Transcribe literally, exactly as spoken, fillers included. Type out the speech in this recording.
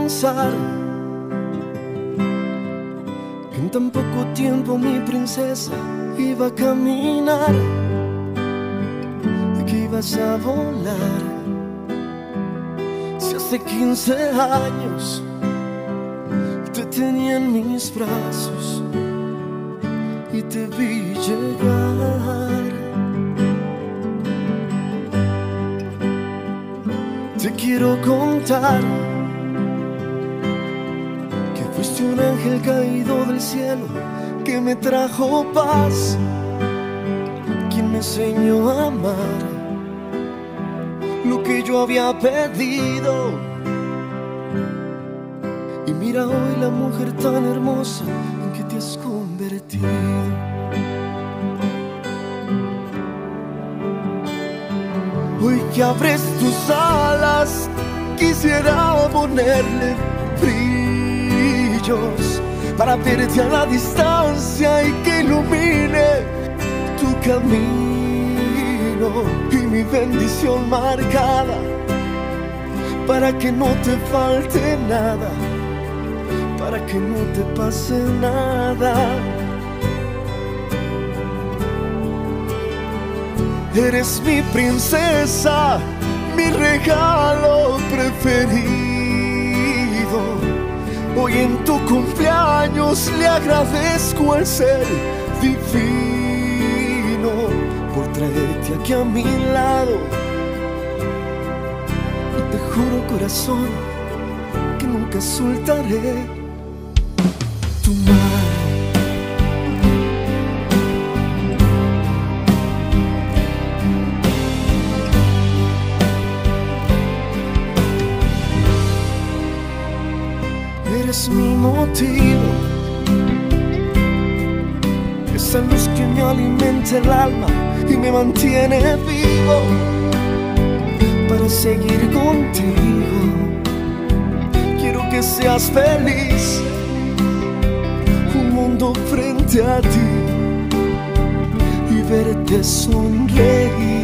pensar que en tan poco tiempo mi princesa iba a caminar, que ibas a volar. Si hace quince años te tenía en mis brazos y te vi llegar. Te quiero contar que fuiste un ángel caído del cielo que me trajo paz, quien me enseñó a amar lo que yo había pedido. Y mira hoy la mujer tan hermosa en que te has convertido. Hoy que abres tus alas, quisiera ponerle brillos para verte a la distancia y que ilumine tu camino y mi bendición marcada para que no te falte nada, para que no te pase nada. Eres mi princesa, mi regalo preferido. Hoy en tu cumpleaños le agradezco al ser divino por traerte aquí a mi lado. Y te juro, corazón, que nunca soltaré tu mano. Eres mi motivo, esa luz que me alimenta el alma y me mantiene vivo para seguir contigo. Quiero que seas feliz, un mundo frente a ti y verte sonreír.